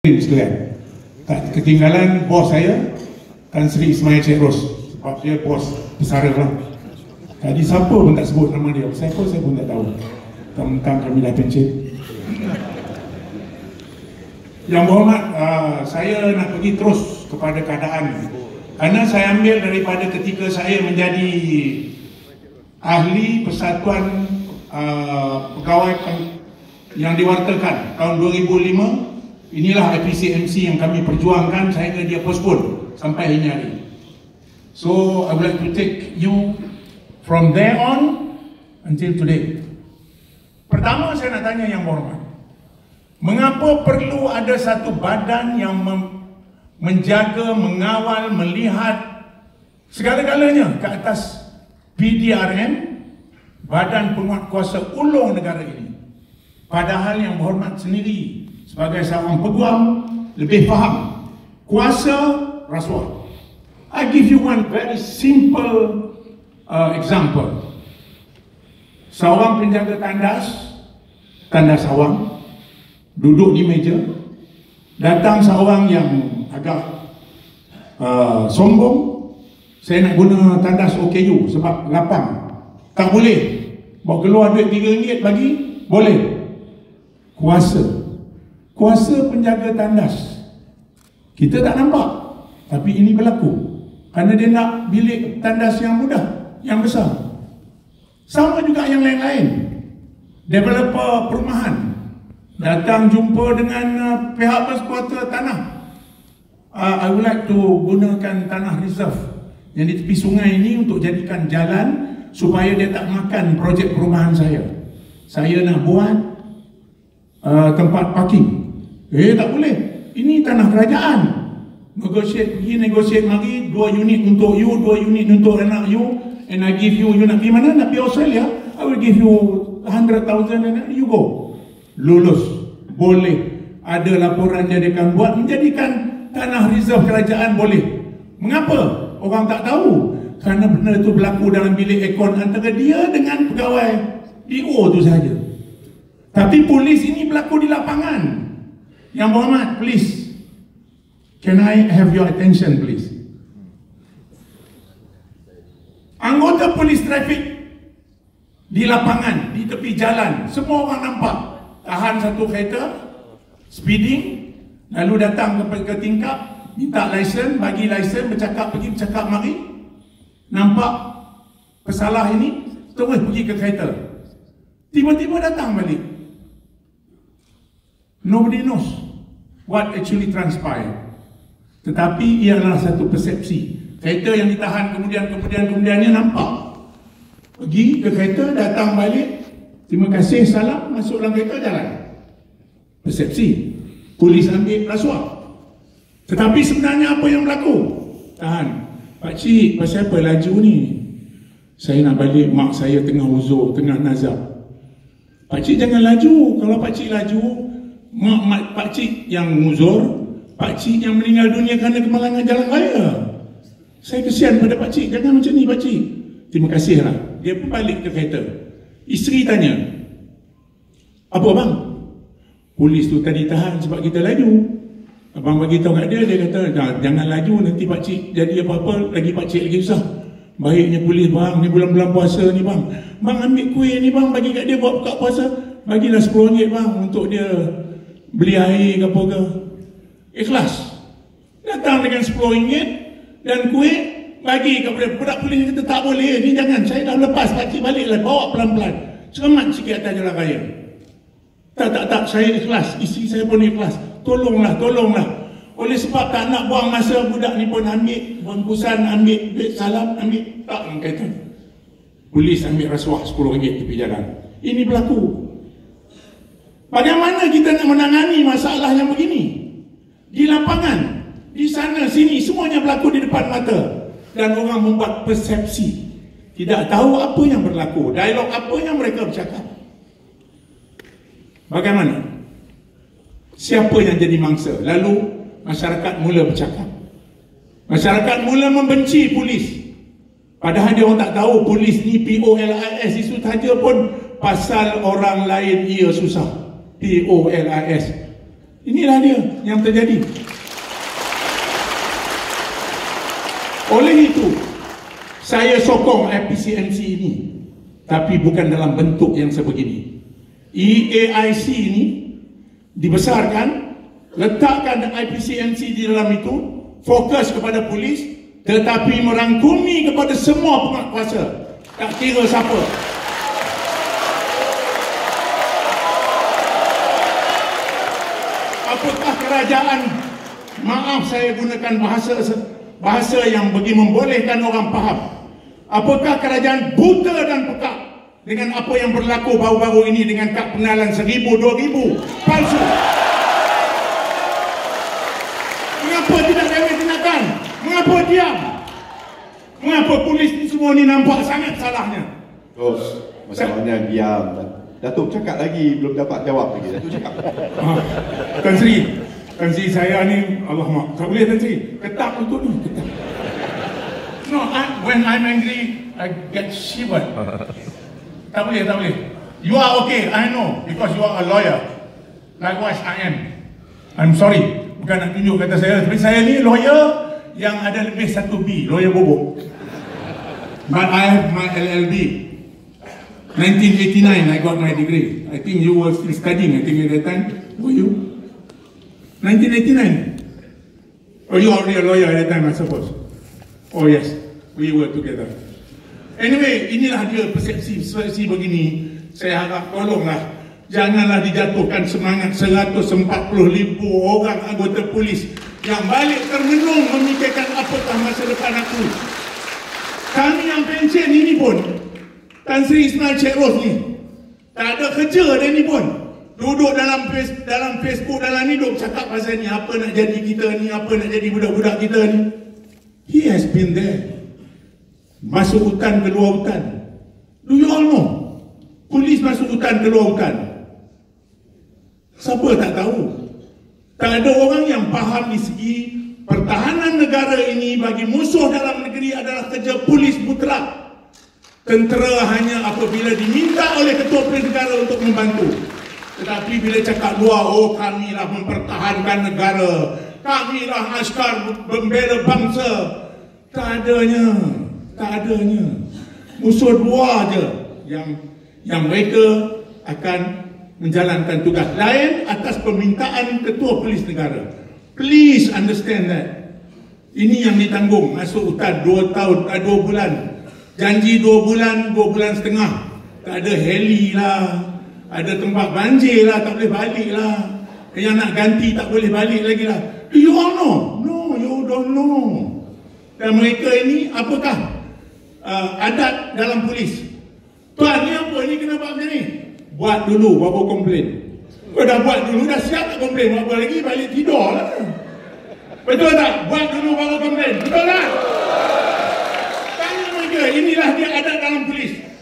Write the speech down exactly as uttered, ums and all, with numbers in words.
sekalian, tak ketinggalan bos saya Tan Sri Ismail Sheikh Ros, sebab dia bos besar lah. Tadi siapa pun tak sebut nama dia, siapa saya pun tak tahu. Tentang kami dah pencet. Yang berhormat, uh, saya nak pergi terus kepada keadaan, kerana saya ambil daripada ketika saya menjadi ahli Persatuan uh, Pegawai yang diwartakan tahun dua ribu lima. Inilah I P C M C yang kami perjuangkan sehingga dia postpone sampai ini hari. So I would like to take you from there on until today. Pertama, saya nak tanya yang berhormat, mengapa perlu ada satu badan yang menjaga, mengawal, melihat segala-galanya ke atas P D R M, Badan Penguatkuasa Ulung negara ini? Padahal yang berhormat sendiri sebagai seorang peguam lebih faham kuasa rasuah. I give you one very simple uh, example. Seorang penjaga tandas, tandas awam, duduk di meja, datang seorang yang agak uh, sombong, saya nak guna tandas O K U sebab lapang. Tak boleh. Bawa keluar duit tiga ringgit bagi, boleh. Kuasa. Kuasa penjaga tandas. Kita tak nampak, tapi ini berlaku. Kerana dia nak bilik tandas yang mudah, yang besar. Sama juga yang lain-lain. Developer perumahan datang jumpa dengan uh, pihak berkuasa tanah. uh, I would like to gunakan tanah reserve yang di tepi sungai ini untuk jadikan jalan supaya dia tak makan projek perumahan saya. Saya nak buat uh, tempat parking. Eh, tak boleh. Ini tanah kerajaan. Negotiate, pergi negotiate mari, dua unit untuk you, dua unit untuk anak you, and I give you, you nak pergi mana? Nak pergi Australia? I will give you one hundred thousand and you go. Lulus. Boleh. Ada laporan jadikan buat, menjadikan tanah reserve kerajaan boleh. Mengapa? Orang tak tahu. Kerana benda itu berlaku dalam bilik ekon antara dia dengan pegawai D O tu saja. Tapi polis ini berlaku di lapangan. Yang berhormat, please, can I have your attention please? Anggota polis trafik di lapangan, di tepi jalan, semua orang nampak. Tahan satu kereta, speeding, lalu datang ke, ke tingkap, minta lesen, bagi lesen, bercakap pergi, bercakap mari. Nampak pesalah ini, terus pergi ke kereta. Tiba-tiba datang balik. Nobody knows what actually transpired. Tetapi ia adalah satu persepsi. Kereta yang ditahan kemudian kemudian kemudiannya nampak. Pergi ke kereta, datang balik, terima kasih, salam, masuk dalam kereta, jalan. Persepsi. Polis ambil rasuah. Tetapi sebenarnya apa yang berlaku? Tahan. Pak Cik, pasal apa laju ni? Saya nak balik, mak saya tengah uzur, tengah nazar. Pak Cik jangan laju. Kalau Pak Cik laju, mak, mak Pak Cik yang uzur, Pak Cik yang meninggal dunia kerana kemalangan jalan raya. Saya kesian pada Pak Cik, jangan macam ni Pak Cik. Terima kasih lah. Dia pun balik ke kereta. Isteri tanya, apa bang? Polis tu tadi tahan sebab kita laju. Abang bagi tahu kat dia, dia kata, jangan laju, nanti Pak Cik jadi apa-apa, lagi Pak Cik lagi susah. Baiknya polis bang, ni bulan-bulan puasa ni bang. Bang ambil kuih ni bang, bagi kat dia buat buka puasa. Bagilah sepuluh ringgit bang untuk dia beli air ke apa ke. Ikhlas. Datang dengan sepuluh ringgit dan kuih, bagi kepada budak polis. Kata tak boleh, ni jangan, saya dah lepas, Pak Cik baliklah, bawa pelan-pelan, selamat sikit atas jalan raya. Tak, tak, tak, saya ikhlas, isteri saya pun ikhlas. Tolonglah, tolonglah. Oleh sebab tak nak buang masa, budak ni pun ambil bungkusan, ambil duit salam, ambil, tak, kata polis ambil rasuah sepuluh ringgit tepi jalan. Ini berlaku. Bagaimana kita nak menangani masalah yang begini? Di lapangan, di sana sini, semuanya berlaku di depan mata. Dan orang membuat persepsi, tidak tahu apa yang berlaku, dialog apa yang mereka bercakap. Bagaimana? Siapa yang jadi mangsa? Lalu masyarakat mula bercakap. Masyarakat mula membenci polis. Padahal dia orang tak tahu polis ni P O L I S itu saja pun pasal orang lain ia susah. P O L I S. Inilah dia yang terjadi. Oleh itu, saya sokong I P C M C ini, tapi bukan dalam bentuk yang sebegini. E A I C ini dibesarkan, letakkan I P C M C di dalam itu, fokus kepada polis, tetapi merangkumi kepada semua penguatkuasa, tak kira siapa. Apakah kerajaan, maaf saya gunakan bahasa bahasa yang bagi membolehkan orang faham, apakah kerajaan buta dan pekak dengan apa yang berlaku baru-baru ini dengan kad pengenalan seribu, dua ribu palsu? Mengapa tidak ambil tindakan? Mengapa diam? Mengapa polis ni semua ni nampak sangat salahnya? Terus, masalahnya diam. Datuk cakap lagi, belum dapat jawab lagi. Datuk cakap. Ah, Tan Sri, Tan Sri saya ni, Allah mak, tak boleh Tan Sri, ketak untuk ni, ketak. No, I, when I'm angry, I get shivered. Tak boleh, tak boleh. You are okay, I know, because you are a lawyer. Likewise, I am. I'm sorry, bukan nak tunjuk kata saya, tapi saya ni lawyer yang ada lebih satu B, lawyer bobok. But I have my L L B. nineteen eighty-nine, I got my degree. I think you were still studying, I think at that time. Were you? nineteen eighty-nine? Oh, you are already a lawyer at that time, I suppose. Oh yes, we were together. Anyway, inilah dia persepsi persepsi begini. Saya harap tolonglah, janganlah dijatuhkan semangat seratus empat puluh ribu orang anggota polis yang balik termenung memikirkan apakah masa depan aku. Kami yang pension ini pun, Tan Sri Ismail Sheikh Ros ni, tak ada kerja dia ni pun. Duduk dalam face, dalam Facebook, dalam ni duduk cakap pasal ni, apa nak jadi kita ni, apa nak jadi budak-budak kita ni. He has been there. Masuk hutan, keluar hutan. Do you all know? Polis masuk hutan, keluar hutan. Siapa tak tahu? Tak ada orang yang faham di segi pertahanan negara ini bagi musuh dalam negeri adalah kerja polis mutlak. Tentera hanya apabila diminta oleh ketua polis negara untuk membantu. Tetapi bila cakap luar, oh kamilah mempertahankan negara, kamilah askar membela bangsa, tak adanya, tak adanya. Musuh dua aja yang yang mereka akan menjalankan tugas lain atas permintaan ketua polis negara. Please understand that. Ini yang ditanggung masuk hutan dua tahun, dua bulan. Janji dua bulan, dua bulan setengah. Tak ada heli lah, ada tempat banjir lah, tak boleh balik lah. Yang nak ganti tak boleh balik lagi lah. Do you all know? No, you don't know. Dan mereka ini apakah uh, adat dalam polis? Tuan ni apa ni, kenapa macam ni? Buat dulu, baru komplain. Kau dah buat dulu, dah siap tak komplain? Apa lagi, balik tidur lah. Betul tak? Buat dulu baru komplain. Betul tak? Inilah dia adat dalam polis.